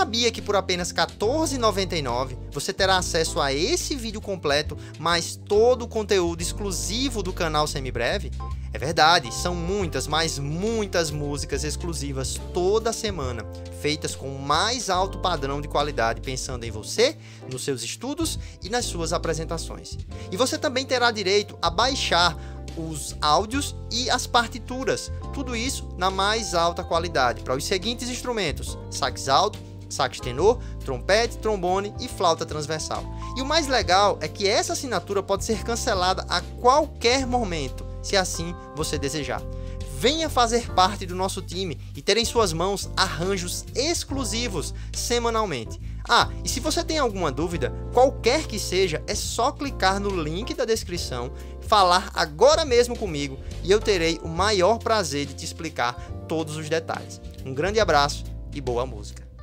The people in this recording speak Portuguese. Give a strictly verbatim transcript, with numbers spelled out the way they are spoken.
sabia que por apenas quatorze reais e noventa e nove centavos você terá acesso a esse vídeo completo, mais todo o conteúdo exclusivo do canal Semibreve? É verdade, são muitas, mas muitas músicas exclusivas toda semana, feitas com o mais alto padrão de qualidade, pensando em você, nos seus estudos e nas suas apresentações. E você também terá direito a baixar os áudios e as partituras, tudo isso na mais alta qualidade, para os seguintes instrumentos: sax alto, sax tenor, trompete, trombone e flauta transversal. E o mais legal é que essa assinatura pode ser cancelada a qualquer momento, se assim você desejar. Venha fazer parte do nosso time e ter em suas mãos arranjos exclusivos semanalmente. Ah, e se você tem alguma dúvida, qualquer que seja, é só clicar no link da descrição, falar agora mesmo comigo e eu terei o maior prazer de te explicar todos os detalhes. Um grande abraço e boa música!